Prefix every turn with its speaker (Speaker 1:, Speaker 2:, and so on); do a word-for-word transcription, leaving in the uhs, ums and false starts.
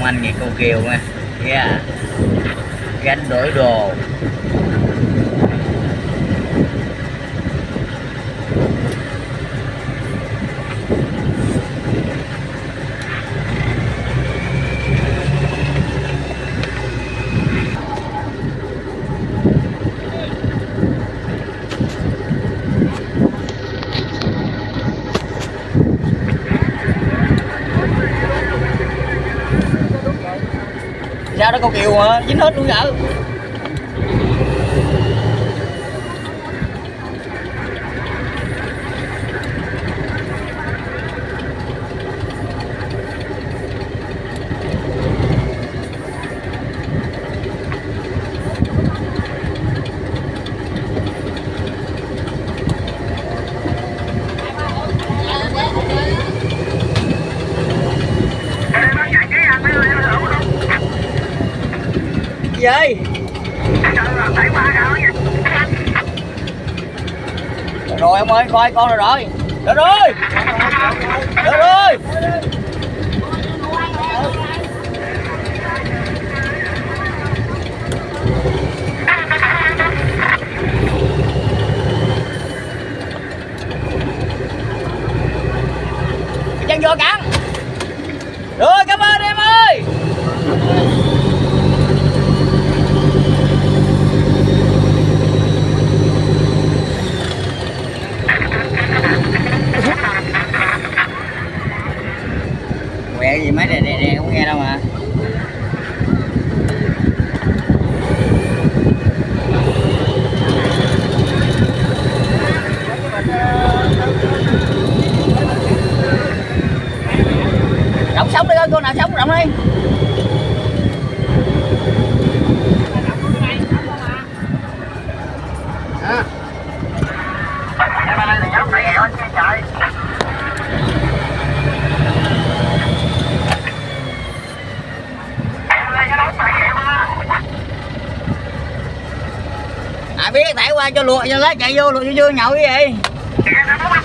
Speaker 1: anh nghe cô Kiều nha. Yeah. Gánh đổi đồ. Sao đó cô Kiều mà dính hết luôn vậy? Gì? Rồi ông ơi, coi con rồi rồi. Được rồi. Được rồi. Chân vô cắn. Rồi, cảm ơn em ơi. Quẹ gì mấy đè đè đè không nghe đâu mà. Động sống đi ơi, cô nào sống động đi. À. À biết tại qua cho luộc cho lá chạy vô luộc vô nhậu cái gì.